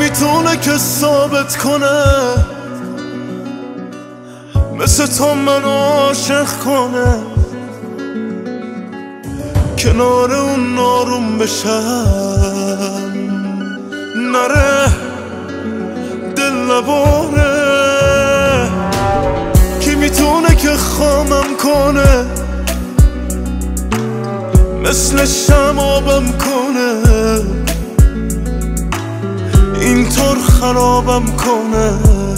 میتونه که ثابت کنه مثل تو من عاشق کنه، کنار اون ناروم بشم نره دل نباره. کی میتونه که خامم کنه مثل شمابم کنه، اینطور خرابم کنه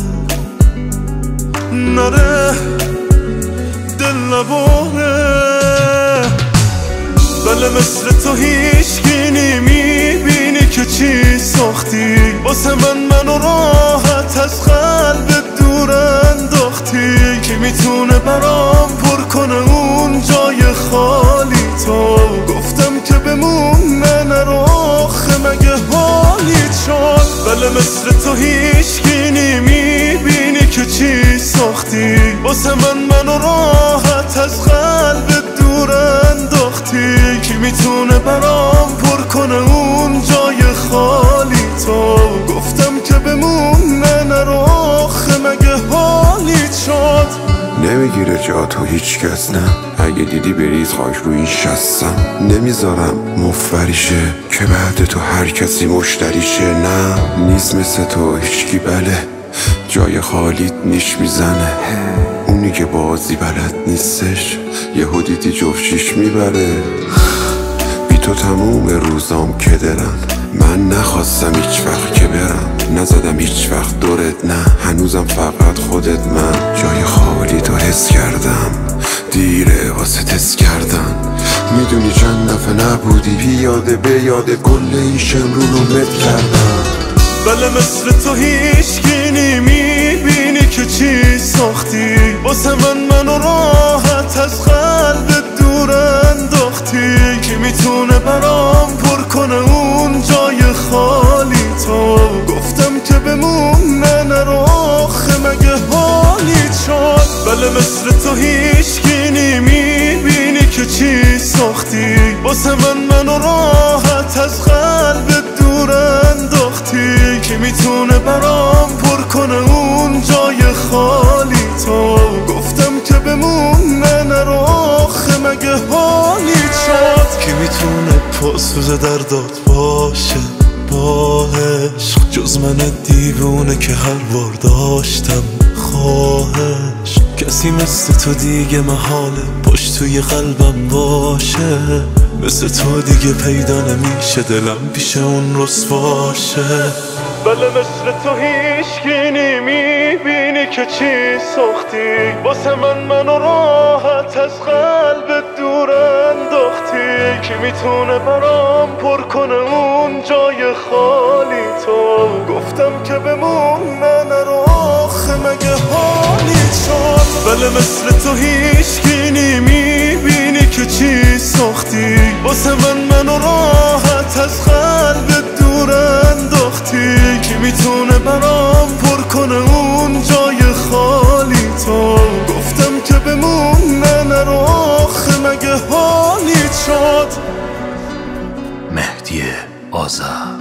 نره دل نباره. بله مثل تو هیچکی نمیبینی که چی ساختی واسه منو راحت از قلبت دور انداختی. کی میتونه برام پر کنه اون جای خالی تو؟ گفتم که بمونه نرو آخه مگه حالیت شد؟ بله مثل تو هیچکی نمیبینی که چی ساختی واسه منو راحت از قلبت دور انداختی. کی میتونه برام پر کنه اون جای خالی تو؟ گفتم که بمونه نرو آخه مگه حالیت شد؟ نمیگیره جا تو هیچ کس نه، اگه دیدی بریز خاک رو این شستم. نمیذارم مفبریشه که بعد تو هر کسی مشتریشه. نه نیست مثل تو هیچکی، بله جای خالیت نیش میزنه. اونی که بازی بلد نیستش یهو دیدی جفشیش میبره. بی تو تموم روزام که درم، من نخواستم هیچ وقت که برم، نزدم هیچ وقت دورت نه، هنوزم فقط خودت. من جای خالی تو حس کردم، دیره واسه تست کردن. میدونی چند دفعه نبودی بیاده به یاد کل این شمرون رو مت کردم. بله مثل تو هیچکی نمیبینی که چی ساختی واسه منو راحت از قلبت دور انداختی. کی میتونه برام پر کنه اون جای خالی تو؟ گفتم که بمونه نرو آخه مگه حالیت شد؟ بله مثل تو هیچکی نمیبینی که چی ساختی واسه منو راحت از قلبت دور انداختی. کی میتونه برام پر کنه اون جای خالی تو؟ گفتم که بمونه نرو آخه مگه حالیت شد؟ کی میتونه پاسوز دردات باشه با عشق جز من دیوونه که هر بار داشتم خواهش؟ کسی مثل تو دیگه محاله پشت توی قلبم باشه، مثل تو دیگه پیدا نمیشه دلم پیش اون رسواشه. بله مثل تو هیچکی نمیبینی که چی ساختی واسه منو راحت از قلبت دور انداختی. کی میتونه برام پر کنه اون جای خالی تو؟ گفتم که بمونه نرو آخه مگه حالیت شد؟ بله مثل تو هیچکی نمیبینی که چی ساختی واسه منو راحت از قلبت دور انداختی. کی میتونه برام پر کنه اون جای خالی تو؟ گفتم که بمونه نرو آخه مگه حالیت شد؟ مهدی آذر،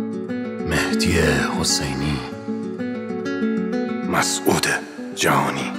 مهدی حسینی، مسعود جهانی.